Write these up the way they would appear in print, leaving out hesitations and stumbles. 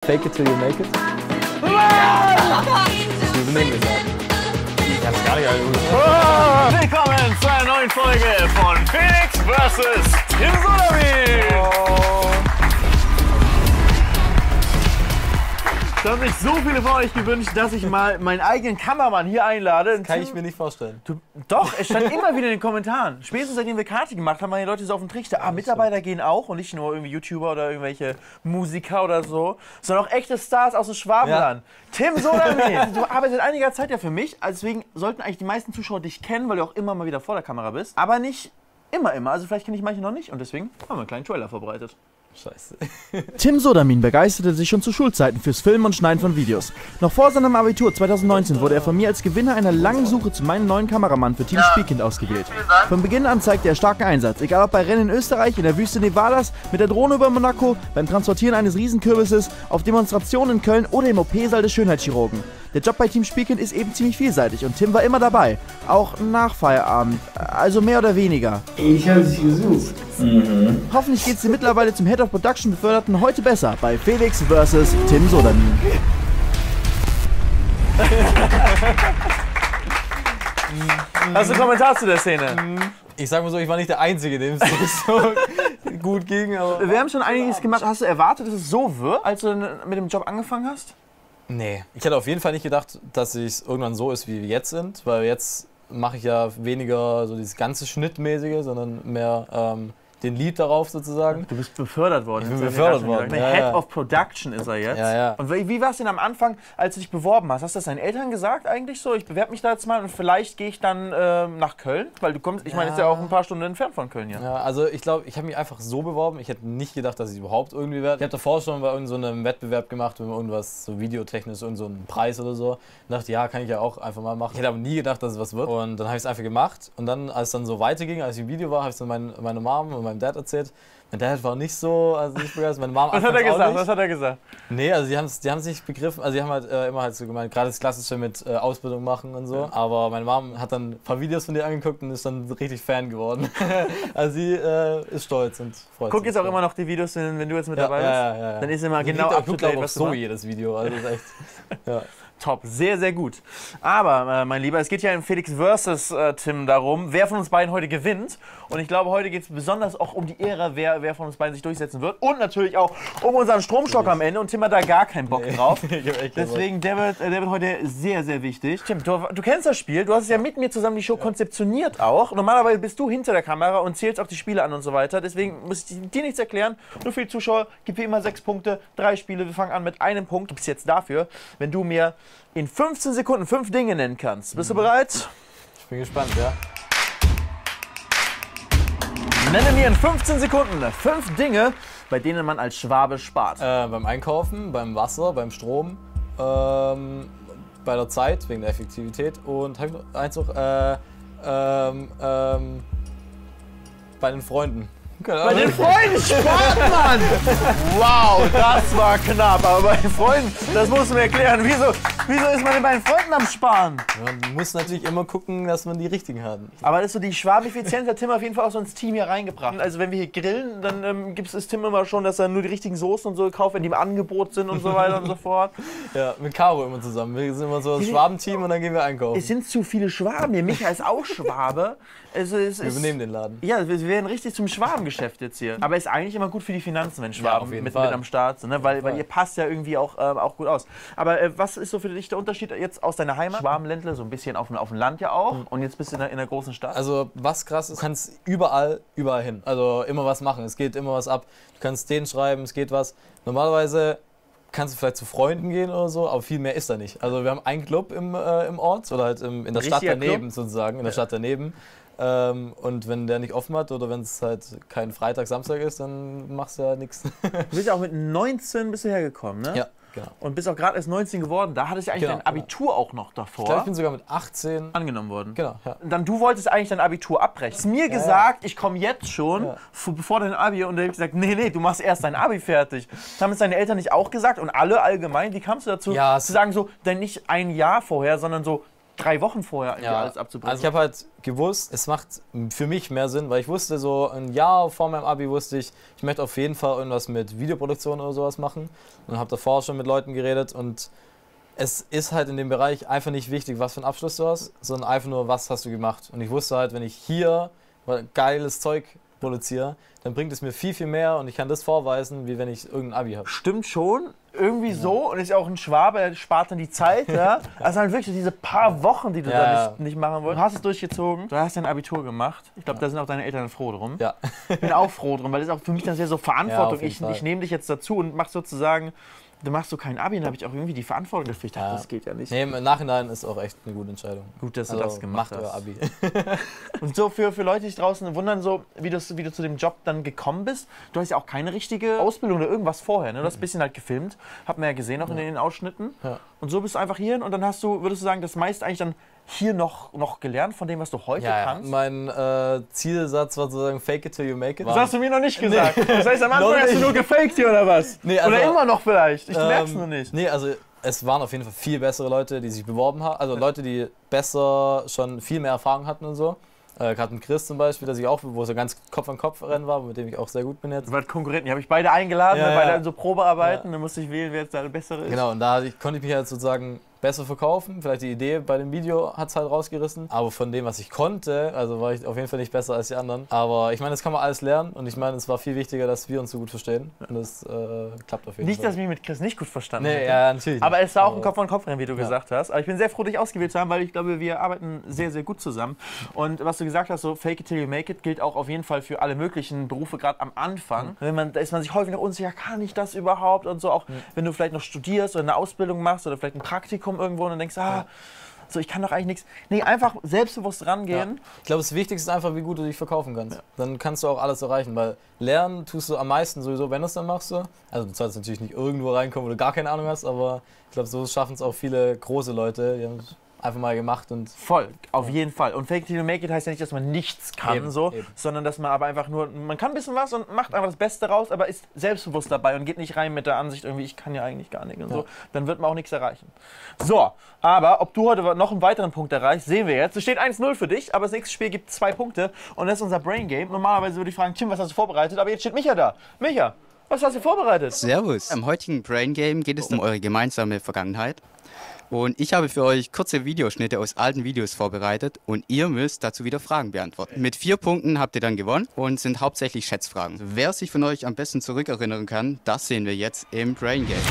Fake it till you make it. Wir benehmen den Laden. Ich hab's gar nicht Willkommen zu einer neuen Folge von Felix vs. Tim Sodamin. Da haben sich so viele von euch gewünscht, dass ich mal meinen eigenen Kameramann hier einlade. Das kann ich mir nicht vorstellen. Doch, es stand immer wieder in den Kommentaren. Spätestens seitdem wir Kati gemacht haben, waren die Leute so auf den Trichter. Ah, Mitarbeiter gehen auch und nicht nur irgendwie YouTuber oder irgendwelche Musiker oder so, sondern auch echte Stars aus dem Schwabenland. Ja. Tim Sodamin, du arbeitest seit einiger Zeit ja für mich, deswegen sollten eigentlich die meisten Zuschauer dich kennen, weil du auch immer mal wieder vor der Kamera bist. Aber nicht immer. Also vielleicht kenne ich manche noch nicht und deswegen haben wir einen kleinen Trailer vorbereitet. Scheiße. Tim Sodamin begeisterte sich schon zu Schulzeiten fürs Filmen und Schneiden von Videos. Noch vor seinem Abitur 2019 wurde er von mir als Gewinner einer langen Suche zu meinem neuen Kameramann für Team Spielkind ausgewählt. Von Beginn an zeigte er starken Einsatz, egal ob bei Rennen in Österreich, in der Wüste Nevadas, mit der Drohne über Monaco, beim Transportieren eines Riesenkürbisses, auf Demonstrationen in Köln oder im OP-Saal des Schönheitschirurgen. Der Job bei Team Spielkind ist eben ziemlich vielseitig und Tim war immer dabei. Auch nach Feierabend, also mehr oder weniger. Ich habe dich gesucht. Hoffentlich geht's dem mittlerweile zum Head of Production beförderten heute besser bei Felix vs. Tim Sodamin. Hast du einen Kommentar zu der Szene? Ich sag mal so, ich war nicht der Einzige, dem es so gut ging. Aber wir haben schon einiges gemacht. Hast du erwartet, dass es so wird, als du mit dem Job angefangen hast? Nee. Ich hätte auf jeden Fall nicht gedacht, dass es irgendwann so ist, wie wir jetzt sind. Weil jetzt mache ich ja weniger so dieses ganze Schnittmäßige, sondern mehr den Lead darauf sozusagen. Du bist befördert worden. Ich bin befördert worden. Ja, Head of Production ist er jetzt. Ja, ja. Und wie war es denn am Anfang, als du dich beworben hast? Hast du das deinen Eltern gesagt eigentlich so? Ich bewerbe mich da jetzt mal und vielleicht gehe ich dann nach Köln? Weil du kommst, ich meine, ist ja auch ein paar Stunden entfernt von Köln hier. Ja, also ich glaube, ich habe mich einfach so beworben. Ich hätte nicht gedacht, dass ich überhaupt irgendwie werde. Ich habe davor schon bei irgendeinem so einem Wettbewerb gemacht, wenn man irgendwas so videotechnisch, irgend so einen Preis oder so. Und dachte, ja, kann ich ja auch einfach mal machen. Ich hätte aber nie gedacht, dass es was wird. Und dann habe ich es einfach gemacht. Und dann, als es dann so weiterging, als ich im Video war, habe ich es dann meiner Mom und meinem Dad erzählt. Mein Dad war nicht so, also nicht begeistert. Meine Mom Was hat er gesagt? Was hat er gesagt? Nee, also die haben es nicht begriffen. Also die haben halt immer halt so gemeint, gerade das Klassische mit Ausbildung machen und so. Ja. Aber meine Mom hat dann ein paar Videos von dir angeguckt und ist dann richtig Fan geworden. Also sie ist stolz und freut sich. Guck jetzt auch immer noch die Videos, wenn du jetzt mit dabei bist? Ja. Dann ist immer sie genau up-to-date, was so jedes Video. Also das ist echt, ja. Top, sehr, sehr gut. Aber, mein Lieber, es geht ja im Felix vs. Tim darum, wer von uns beiden heute gewinnt. Und ich glaube, heute geht es besonders auch um die Ehre, wer von uns beiden sich durchsetzen wird. Und natürlich auch um unseren Stromstock am Ende. Und Tim hat da gar keinen Bock drauf. Deswegen, der wird heute sehr, sehr wichtig. Tim, du kennst das Spiel. Du hast es ja mit mir zusammen die Show konzeptioniert auch. Normalerweise bist du hinter der Kamera und zählst auch die Spiele an und so weiter. Deswegen muss ich dir nichts erklären. Nur für die Zuschauer, gib wie immer 6 Punkte, 3 Spiele. Wir fangen an mit einem Punkt. Du bist jetzt dafür, wenn du mir in 15 Sekunden 5 Dinge nennen kannst. Bist du bereit? Ich bin gespannt, ja. Nenne mir in 15 Sekunden 5 Dinge, bei denen man als Schwabe spart. Beim Einkaufen, beim Wasser, beim Strom, bei der Zeit, wegen der Effektivität und habe ich noch eins noch, bei den Freunden. Bei den Freunden spart man! Wow, das war knapp. Aber bei den Freunden, das musst du mir erklären. Wieso ist man denn bei den Freunden am Sparen? Man muss natürlich immer gucken, dass man die richtigen hat. Aber das ist so die Schwabeneffizienz, hat Tim auf jeden Fall auch so ins Team hier reingebracht. Also wenn wir hier grillen, dann gibt es Tim immer schon, dass er nur die richtigen Soßen und so kauft, wenn die im Angebot sind und so weiter und so fort. Ja, mit Caro immer zusammen. Wir sind immer so das Schwabenteam und dann gehen wir einkaufen. Es sind zu viele Schwaben hier. Micha ist auch Schwabe. Wir übernehmen den Laden. Ja, wir werden richtig zum Schwabengeschäft jetzt hier. Aber ist eigentlich immer gut für die Finanzen, wenn Schwaben mit am Start sind, ne? Weil ihr passt ja irgendwie auch gut aus. Aber was ist so für dich der Unterschied jetzt aus deiner Heimat? Schwabenländle, so ein bisschen auf dem Land ja auch. Und jetzt bist du in der großen Stadt. Also was krass ist, du kannst überall hin. Also immer was machen. Es geht immer was ab. Du kannst denen schreiben, es geht was. Normalerweise kannst du vielleicht zu Freunden gehen oder so, aber viel mehr ist da nicht. Also wir haben einen Club im Ort oder halt in der Stadt daneben Club? Sozusagen, in der Stadt daneben. Und wenn der nicht offen hat oder wenn es halt kein Freitag, Samstag ist, dann machst du ja nichts. Du bist ja auch mit 19 bist du hergekommen, ne? Ja, genau. Und bist auch gerade erst 19 geworden. Da hattest du eigentlich dein Abitur auch noch davor. Ich glaube, ich bin sogar mit 18 angenommen worden. Genau, ja. Dann du wolltest eigentlich dein Abitur abbrechen. Du hast mir gesagt, ich komme jetzt schon, bevor dein Abi. Und dann habe ich gesagt, nee, du machst erst dein Abi fertig. Das haben es deine Eltern nicht auch gesagt und alle allgemein. Wie kamst du dazu, zu sagen, so, denn nicht ein Jahr vorher, sondern so 3 Wochen vorher irgendwie Ja, alles abzubrechen. also ich habe halt gewusst, es macht für mich mehr Sinn, weil ich wusste so ein Jahr vor meinem Abi wusste ich möchte auf jeden Fall irgendwas mit Videoproduktion oder sowas machen und habe davor schon mit Leuten geredet und es ist halt in dem Bereich einfach nicht wichtig, was für einen Abschluss du hast, sondern einfach nur, was hast du gemacht. Und ich wusste halt, wenn ich hier geiles Zeug produziere, dann bringt es mir viel, viel mehr und ich kann das vorweisen, wie wenn ich irgendein Abi habe. Stimmt schon, irgendwie so. Und ist ja auch ein Schwabe, er spart dann die Zeit. Ja? Also halt wirklich diese paar Wochen, die du da nicht machen wolltest. Du hast es durchgezogen, du hast dein Abitur gemacht. Ich glaube, da sind auch deine Eltern froh drum. Ja. Ich bin auch froh drum, weil das ist auch für mich dann sehr so Verantwortung. Ja, ich nehme dich jetzt dazu und mach sozusagen, du machst so kein Abi, dann habe ich auch irgendwie die Verantwortung dafür. Ich dachte, das geht ja nicht. Nee, im Nachhinein ist auch echt eine gute Entscheidung. Gut, dass du das gemacht macht euer hast. Abi. Und so für Leute, die sich draußen wundern, so, wie du zu dem Job dann gekommen bist. Du hast ja auch keine richtige Ausbildung oder irgendwas vorher. Ne? Du hast ein bisschen halt gefilmt, hat man ja gesehen auch in den Ausschnitten. Ja. Und so bist du einfach hierhin und dann hast du, würdest du sagen, das meiste eigentlich dann hier noch gelernt von dem, was du heute kannst? Mein Zielsatz war sozusagen fake it till you make it. Das hast du mir noch nicht gesagt. Nee. Das heißt, am Anfang hast du nur gefaked hier oder was? Nee, also, oder immer noch vielleicht. Ich merk's nur nicht. Nee, also es waren auf jeden Fall viel bessere Leute, die sich beworben haben. Also Leute, die besser schon viel mehr Erfahrung hatten und so. Gerade ein Chris zum Beispiel, der sich auch, wo es so ganz Kopf an Kopf Rennen war, mit dem ich auch sehr gut bin jetzt. Du warst Konkurrenten, die habe ich beide eingeladen, beide in so Probearbeiten, dann musste ich wählen, wer jetzt der Bessere ist. Genau, und da konnte ich mich halt sozusagen besser verkaufen. Vielleicht die Idee bei dem Video hat es halt rausgerissen. Aber von dem, was ich konnte, also war ich auf jeden Fall nicht besser als die anderen. Aber ich meine, das kann man alles lernen und ich meine, es war viel wichtiger, dass wir uns so gut verstehen. Und das klappt auf jeden Fall. Nicht, dass ich mich mit Chris nicht gut verstanden habe. Nee, ja, natürlich. Aber es war auch ein Kopf-an-Kopf-Rennen, wie du gesagt hast. Aber ich bin sehr froh, dich ausgewählt zu haben, weil ich glaube, wir arbeiten sehr, sehr gut zusammen. Und was du gesagt hast, so fake it till you make it, gilt auch auf jeden Fall für alle möglichen Berufe, gerade am Anfang. Da ist man sich häufig noch unsicher, kann ich das überhaupt und so. Auch wenn du vielleicht noch studierst oder eine Ausbildung machst oder vielleicht ein Praktikum irgendwo und dann denkst, so, ich kann doch eigentlich nichts. Nee, einfach selbstbewusst rangehen. Ja. Ich glaube, das Wichtigste ist einfach, wie gut du dich verkaufen kannst. Ja. Dann kannst du auch alles erreichen, weil lernen tust du am meisten sowieso, wenn du es dann machst. Also du sollst natürlich nicht irgendwo reinkommen, wo du gar keine Ahnung hast, aber ich glaube, so schaffen es auch viele große Leute. Die haben es einfach mal gemacht und... Voll, auf jeden Fall. Und fake it till you make it heißt ja nicht, dass man nichts kann, sondern dass man aber einfach nur, man kann ein bisschen was und macht einfach das Beste raus, aber ist selbstbewusst dabei und geht nicht rein mit der Ansicht irgendwie, ich kann ja eigentlich gar nicht und so. Dann wird man auch nichts erreichen. So, aber ob du heute noch einen weiteren Punkt erreichst, sehen wir jetzt. Es steht 1-0 für dich, aber das nächste Spiel gibt 2 Punkte und das ist unser Brain Game. Normalerweise würde ich fragen, Tim, was hast du vorbereitet? Aber jetzt steht Micha da. Micha, was hast du vorbereitet? Servus. Im heutigen Brain Game geht es um eure gemeinsame Vergangenheit. Und ich habe für euch kurze Videoschnitte aus alten Videos vorbereitet und ihr müsst dazu wieder Fragen beantworten. Mit 4 Punkten habt ihr dann gewonnen und sind hauptsächlich Schätzfragen. Wer sich von euch am besten zurückerinnern kann, das sehen wir jetzt im Brain Game.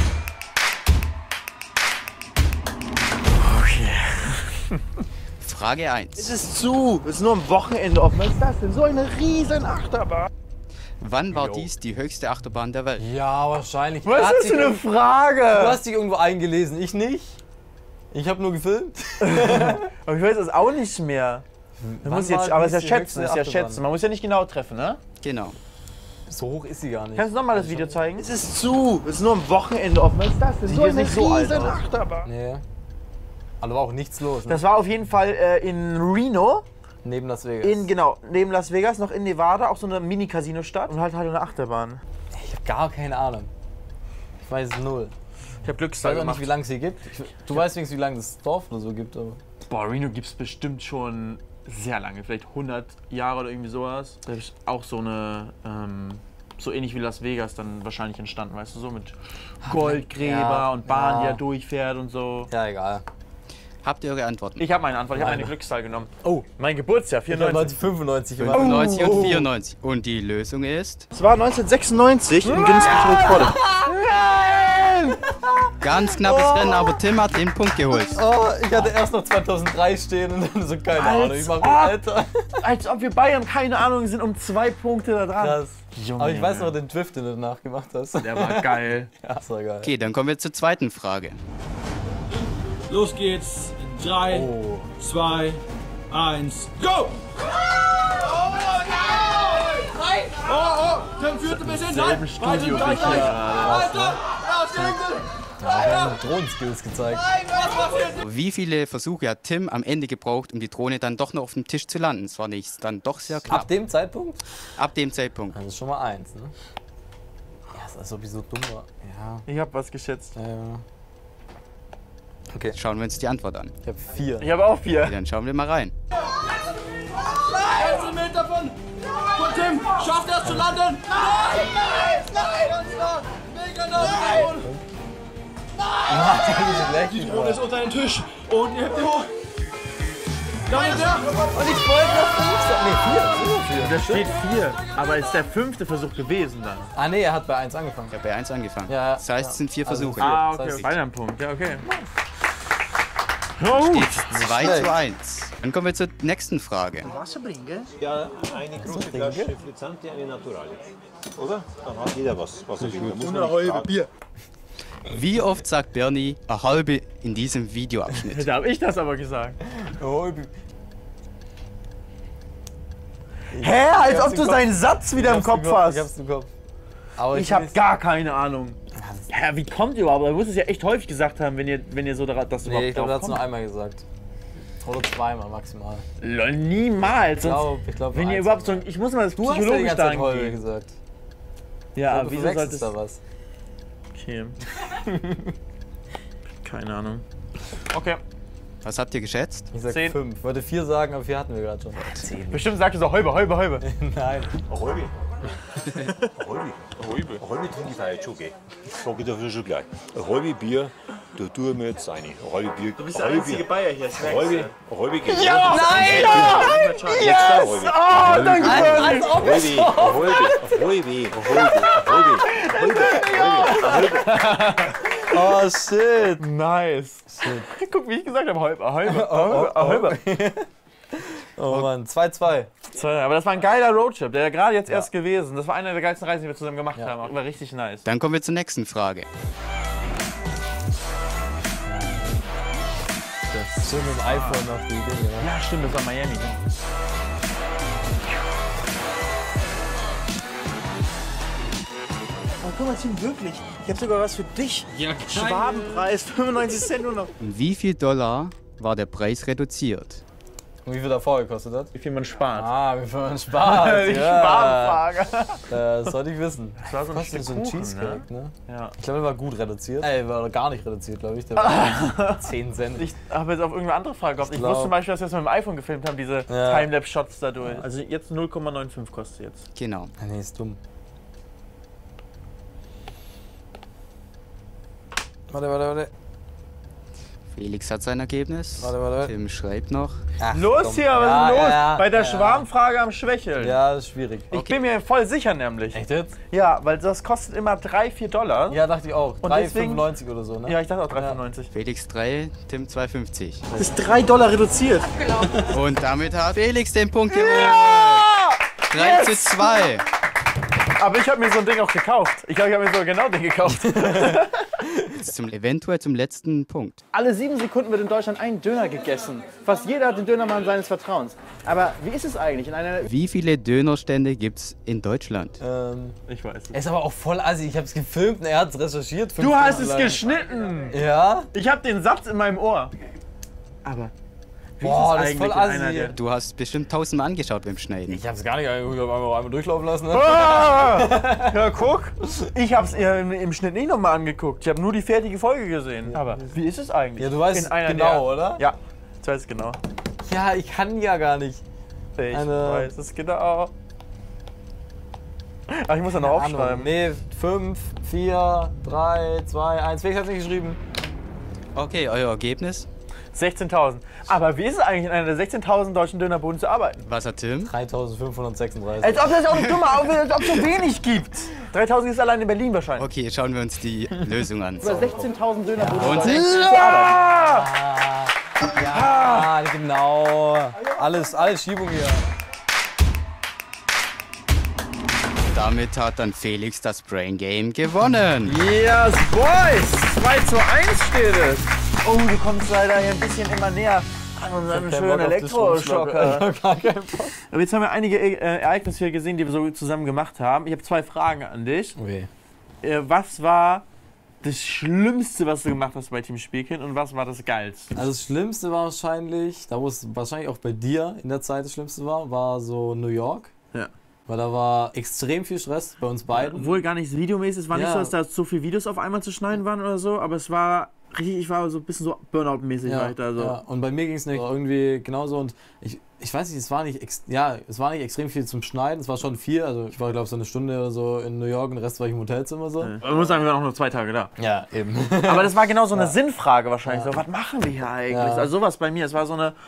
Okay. Frage 1. Es ist zu, es ist nur am Wochenende offen. Was ist das denn? So eine riesen Achterbahn. Wann war dies die höchste Achterbahn der Welt? Ja, wahrscheinlich. Was ist das für eine Frage? Du hast dich irgendwo eingelesen, ich nicht. Ich habe nur gefilmt. Aber ich weiß das auch nicht mehr. Aber es ist ja schätzen, Man muss ja nicht genau treffen, ne? Genau. So hoch ist sie gar nicht. Kannst du nochmal das Video zeigen? Es ist zu, es ist nur am Wochenende offen. Was ist das denn? So eine riesen Achterbahn. Nee. Aber war auch nichts los. Ne? Das war auf jeden Fall in Reno. Neben Las Vegas. Genau, neben Las Vegas, noch in Nevada, auch so eine Mini-Casino-Stadt und halt eine Achterbahn. Ich habe gar keine Ahnung. Ich weiß es null. Ich habe Glückszahl Ich weiß auch gemacht. nicht, wie lange es hier gibt. Du weißt wenigstens, wie lange das Dorf oder so gibt. Aber Boah, Reno gibt es bestimmt schon sehr lange, vielleicht 100 Jahre oder irgendwie sowas. Da ist auch so eine, so ähnlich wie Las Vegas dann wahrscheinlich entstanden, weißt du, so mit Goldgräber und Bahn, die da durchfährt und so. Ja, egal. Habt ihr eure Antworten? Ich habe meine Antwort, ich habe meine Glückszahl genommen. Oh, mein Geburtsjahr, 94. 95 95 und 94. Und die Lösung ist? Es war 1996 in günstigen Rekorde. Ganz knappes Rennen, aber Tim hat den Punkt geholt. Oh, ich hatte erst noch 2003 stehen und dann so, keine Ahnung, ich mach Alter. Als ob wir beide haben keine Ahnung, sind um 2 Punkte da dran. Krass. Junge, Aber ich weiß noch den Drift, den du danach gemacht hast. Der war geil. Ja, das war geil. Okay, dann kommen wir zur zweiten Frage. Los geht's. 3, 2, 1, go! Tim führt ein bisschen. Selben Studio wie hier gerade. Ja, haben Drohnenskills gezeigt. Wie viele Versuche hat Tim am Ende gebraucht, um die Drohne dann doch noch auf dem Tisch zu landen? Es war nicht, dann doch sehr knapp. Ab dem Zeitpunkt? Ab dem Zeitpunkt. Das ist schon mal 1, ne? Ja, ist als ob ich so dumm war. Ja. Ich hab was geschätzt. Okay. Schauen wir uns die Antwort an. Ich habe 4. Ich habe auch 4. Okay, dann schauen wir mal rein. 1 Meter von Tim. Schafft er es zu landen? Nein! Mega nah. Die Drohne ist unter den Tisch. Und ihr hebt ihn hoch. Nein, der. Und ich wollte noch 5 sagen. Nee, 4. Da steht 4. Aber ist der 5. Versuch gewesen dann. Ah, nee, er hat bei 1 angefangen. Ich habe bei 1 angefangen. Ja, Das heißt, es sind 4 Also Versuche. vier. Ah, Das okay. heißt- Beinahe ein Punkt. Ja, okay. Oh, gut. 2:1. Dann kommen wir zur nächsten Frage. Ja, eine große Flasche Frizzante, eine Naturale. Oder? Dann hat jeder was er will. Da muss man nicht fragen. Wie oft sagt Bernie eine halbe in diesem Videoabschnitt? Da habe ich das aber gesagt. Hä? Als ob du seinen Satz wieder im Kopf Ich hast. hab's im Kopf. Aber Ich habe gar keine Ahnung. Hä, wie kommt ihr überhaupt? Du musst es ja echt häufig gesagt haben, wenn ihr so das Nee, ich glaube, überhaupt er hat es drauf nur kommt. einmal gesagt. Oder 2-mal maximal. Lol, niemals. Sonst, Ich glaube, wenn ihr überhaupt so, ich muss mal das Du hast ja die psychologisch ganze da Zeit Holbe angehen. gesagt. Ja, Du wieso verwechselst solltest da was? Okay. Keine Ahnung. Okay. Was habt ihr geschätzt? Ich sag 10. 5. Ich wollte 4 sagen, aber 4 hatten wir gerade schon. Bestimmt sagst du so Häube. Nein. Halbe. Halbe trinke ich da jetzt schon, gell? Sag ich dafür schon gleich. Ein halbe Bier, da tue ich mir jetzt rein. Ein halbe Bier. Du bist der einzige Bayer hier. Ein halbe geht. Ja! Nein! Jetzt ein halbe. Oh, danke Bernie! Oh shit. Nice. Guck, wie ich gesagt habe, Häube. Oh Mann, 2-2. Aber das war ein geiler Roadtrip, der gerade jetzt erst gewesen. Das war eine der geilsten Reisen, die wir zusammen gemacht haben. War richtig nice. Dann kommen wir zur nächsten Frage. Schön mit dem iPhone noch die Dinge. Ja, stimmt, das war Miami. Oh, guck mal, Tim, wirklich. Ich habe sogar was für dich. Ja, Schwabenpreis, 95 Cent nur noch. Um wie viel Dollar war der Preis reduziert? Und wie viel davor gekostet hat? Wie viel man spart. Ah, wie viel man spart. Die ja. Schwabenfrage. Das sollte ich wissen. Das war so ein Kostet Stück so ein Kuchen, Cheesecake, ne? Ja. Ich glaube, der war gut reduziert. War gar nicht reduziert, glaube ich. Der war 10 Cent. Ich habe jetzt auf irgendeine andere Frage gehofft. Ich glaub- wusste zum Beispiel, dass wir das mit dem iPhone gefilmt haben, diese Ja. Timelapse-Shots dadurch. Also jetzt 0,95 kostet jetzt. Genau. Ah, nee, ist dumm. Warte. Felix hat sein Ergebnis. Warte. Tim schreibt noch. Ach, Los komm. hier, was Ja, ist los? ja, Bei der ja. Schwarmfrage am Schwächeln. Ja, das ist schwierig. Ich bin mir voll sicher nämlich. Echt jetzt? Ja, weil das kostet immer 3-4 $. Ja, dachte ich auch. Und deswegen- 3,95 oder so, ne? Ja, ich dachte auch 3,95. Felix 3, Tim 2,50. Das ist 3 $ reduziert. Und damit hat Felix den Punkt gewonnen. 3:2. Aber ich habe mir so ein Ding auch gekauft. Ich glaube, ich habe mir so genau den gekauft. Jetzt eventuell zum letzten Punkt. Alle 7 Sekunden wird in Deutschland ein Döner gegessen. Fast jeder hat den Dönermann seines Vertrauens. Aber wie ist es eigentlich in einer... Wie viele Dönerstände gibt es in Deutschland? Ich weiß nicht. Er ist aber auch voll assi. Ich hab's gefilmt und er hat's recherchiert. 5 Du hast Stunden es lang. geschnitten. Ja? Ich habe den Satz in meinem Ohr. Aber wie Boah, ist das es ist voll eigentlich in assi. einer der... Du hast bestimmt 1000-mal angeschaut beim Schneiden. Ich hab's gar nicht angeguckt, ich hab einfach einmal durchlaufen lassen. Ne? Ah! Ja, guck. Ich hab's im Schnitt nicht nochmal angeguckt. Ich habe nur die fertige Folge gesehen. Aber wie ist es eigentlich? Ja, du weißt in einer genau, oder? Ja, ich weiß es genau. Ja, ich kann ja gar nicht. Ich Eine- weiß es genau. Ach, ich muss ja noch aufschreiben. Nee, 5, 4, 3, 2, 1. Felix hat's nicht geschrieben. Okay, euer Ergebnis? 16.000. Aber wie ist es eigentlich, in einer der 16.000 deutschen Dönerbuden zu arbeiten? Was hat Tim? 3536. Als ob das auch nicht dummer aussieht, als ob es so wenig gibt. 3.000 ist allein in Berlin wahrscheinlich. Okay, schauen wir uns die Lösung an. Über 16.000 Dönerbuden Und zu arbeiten. Ja, genau. Alles Schiebung hier. damit hat dann Felix das Brain Game gewonnen. Yes, boys! 2:1 steht es. Oh, du kommst leider hier ein bisschen immer näher an unseren schönen Elektroschocker. Aber jetzt haben wir einige Ereignisse hier gesehen, die wir so zusammen gemacht haben. Ich habe 2 Fragen an dich. Okay. Was war das Schlimmste, was du gemacht hast bei Team Spielkind und was war das Geilste? Also das Schlimmste war wahrscheinlich, da wo es wahrscheinlich auch bei dir in der Zeit das Schlimmste war, war so New York. Ja. Weil da war extrem viel Stress bei uns beiden. Obwohl gar nicht videomäßig, es war nicht Ja. so, dass da so viele Videos auf einmal zu schneiden waren oder so, aber es war ich war so ein bisschen so Burnout-mäßig weiter. So. Ja. Und bei mir ging es nicht irgendwie genauso und ich weiß nicht, es war nicht extrem viel zum Schneiden, es war schon viel, also ich war glaube ich so eine Stunde oder so in New York und den Rest war ich im Hotelzimmer so. Man muss sagen, wir waren auch nur 2 Tage da. Ja, eben. Aber das war genau so eine Sinnfrage wahrscheinlich, so, was machen wir hier eigentlich? Ja. Also sowas bei mir, es war so eine,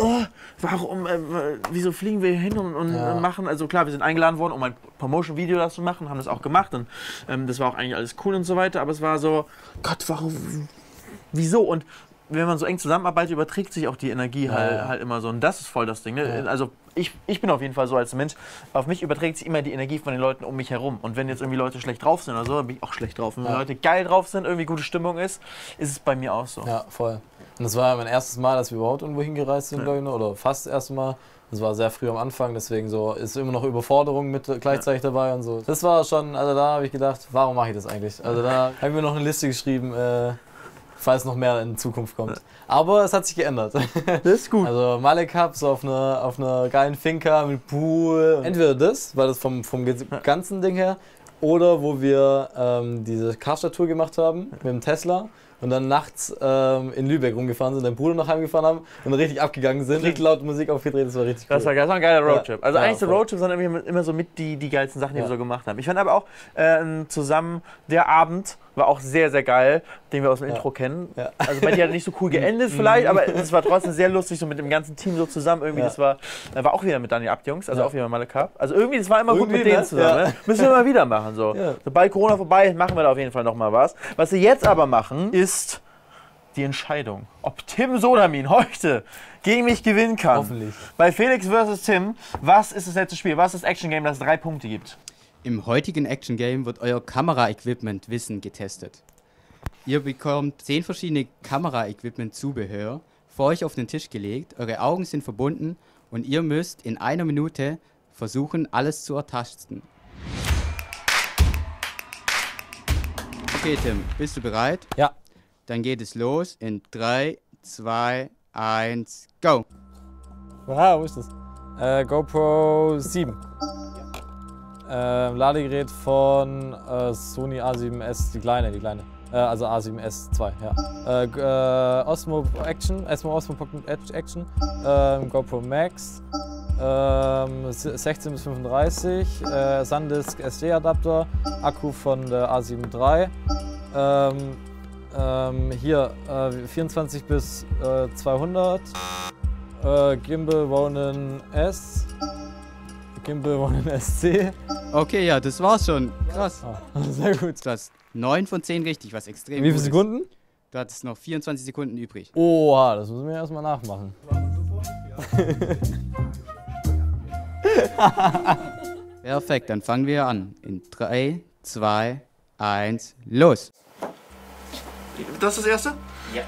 warum, wieso fliegen wir hier hin und machen, also klar, wir sind eingeladen worden, um ein Promotion-Video das zu machen, haben das auch gemacht und das war auch eigentlich alles cool und so weiter, aber es war so, Gott, warum, wieso? Und wenn man so eng zusammenarbeitet, überträgt sich auch die Energie halt immer so. Und das ist voll das Ding. Ne? Ja. Also ich bin auf jeden Fall so als Mensch, auf mich überträgt sich immer die Energie von den Leuten um mich herum. Und wenn jetzt irgendwie Leute schlecht drauf sind oder so, dann bin ich auch schlecht drauf. Und wenn Leute geil drauf sind, irgendwie gute Stimmung ist es bei mir auch so. Ja, voll. Und das war mein erstes Mal, dass wir überhaupt irgendwo hingereist sind, glaube ich, oder fast das erste Mal. Das war sehr früh am Anfang, deswegen so ist immer noch Überforderung mit gleichzeitig dabei und so. Das war schon, also da habe ich gedacht, warum mache ich das eigentlich? Also da habe ich mir noch eine Liste geschrieben, falls noch mehr in Zukunft kommt. Aber es hat sich geändert. Das ist gut. Also Malle Cup, so auf einer geilen Finca mit Pool. Entweder das, weil das vom ganzen Ding her, oder wo wir diese Karstadt-Tour gemacht haben mit dem Tesla. Und dann nachts in Lübeck rumgefahren sind, deinen Bruder noch heimgefahren haben und richtig abgegangen sind, richtig laut Musik aufgedreht, das war richtig cool. Das war ein geiler Roadtrip. Also eigentlich so voll. Roadtrips sind immer so mit die geilsten Sachen, die wir so gemacht haben. Ich fand aber auch zusammen der Abend war auch sehr, sehr geil, den wir aus dem Intro kennen. Ja. Also bei dir hat er nicht so cool geendet vielleicht, aber es war trotzdem sehr lustig, so mit dem ganzen Team so zusammen. Irgendwie, das war auch wieder mit Daniel Abtjungs, also auch wieder Malle Cup. Also irgendwie, das war immer gut mit denen zusammen. Ne? Müssen wir mal wieder machen. So. Ja. Sobald Corona vorbei ist, machen wir da auf jeden Fall nochmal was. Was wir jetzt aber machen, ist die Entscheidung, ob Tim Sodamin heute gegen mich gewinnen kann. Hoffentlich. Bei Felix vs. Tim, was ist das letzte Spiel? Was ist das Action-Game, das 3 Punkte gibt? Im heutigen Action Game wird euer Kamera-Equipment-Wissen getestet. Ihr bekommt 10 verschiedene Kamera-Equipment-Zubehör vor euch auf den Tisch gelegt, eure Augen sind verbunden und ihr müsst in 1 Minute versuchen, alles zu ertasten. Okay, Tim, bist du bereit? Ja. Dann geht es los in 3, 2, 1, go! Wo ist das? GoPro 7. Ladegerät von Sony A7S, die kleine. Also A7S II, ja. Osmo Pocket Action, GoPro Max, 16 bis 35, SanDisk SD-Adapter, Akku von der A7 III. Hier 24 bis 200, Gimbal Ronin S, Gimbal Ronin SC. Okay, ja, das war's schon. Krass. Sehr gut. Du hast 9 von 10 richtig, was extrem Wie viele gut Sekunden? Ist. Du hattest noch 24 Sekunden übrig. Oha, das müssen wir erstmal nachmachen. Perfekt, dann fangen wir an. In 3, 2, 1, los! Das ist das erste? Ja.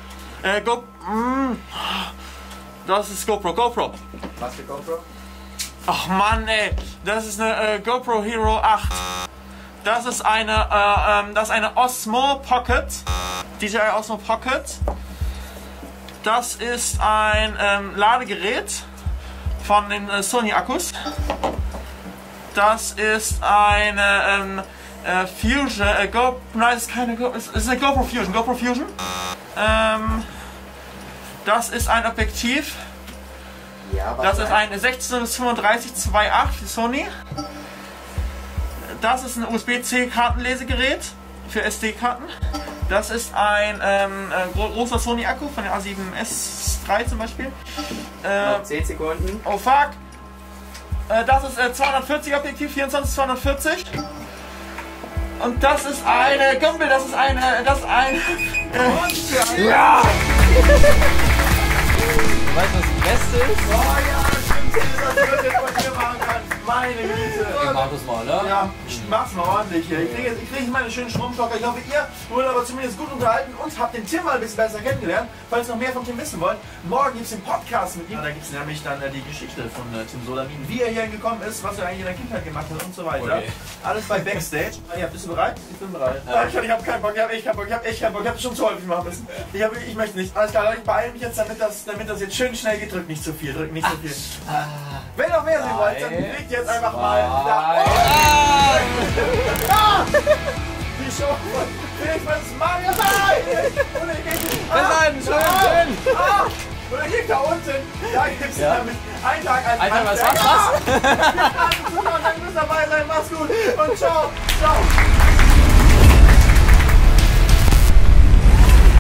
Das ist GoPro. Was für GoPro? Ach Mann, ey. Das ist eine GoPro Hero 8. Das ist eine Osmo Pocket. DJI Osmo Pocket. Das ist ein Ladegerät von den Sony Akkus. Das ist eine Fusion. Nein, es ist keine GoPro. Es ist eine GoPro Fusion. Das ist ein Objektiv. Ja, das ist ein 16-35 2.8 für Sony. Das ist ein USB-C-Kartenlesegerät für SD-Karten. Das ist ein großer Sony-Akku von der A7S III zum Beispiel. Noch 10 Sekunden. Oh fuck! Das ist 240 Objektiv, 24-240. Und das ist eine Gimbal, das ist ein ja! Weißt du, was das Beste ist? Oh ja, stimmt, das wird jetzt von dir machen kann. Meine Güte. Ich mach das mal, ne? Ja, mach's mal ordentlich hier. Ich kriege jetzt meine schönen Schrumpflocker. Ich hoffe, ihr wurdet aber zumindest gut unterhalten und habt den Tim mal ein bisschen besser kennengelernt. Falls ihr noch mehr von Tim wissen wollt, morgen gibt es den Podcast mit ihm. Da gibt es nämlich dann die Geschichte von Tim Sodamin, wie er hier gekommen ist, was er eigentlich in der Kindheit gemacht hat und so weiter. Okay. Alles bei Backstage. Ja, bist du bereit? Ich bin bereit. Ja. Ich hab keinen Bock, ich hab echt keinen Bock. Ich hab das schon zu häufig machen müssen. Ich möchte nicht. Alles klar, Leute, ich beeile mich jetzt, damit das jetzt schön schnell geht. Drückt nicht zu viel, Wenn ihr noch mehr sehen wollt, dann klickt jetzt einfach mal da. Die Show von Felix vs. Mario. Und ihr geht Ja, gibt's damit. Ein Tag als Alter, was? Dann müsst dabei sein. Mach's gut und ciao. Ciao.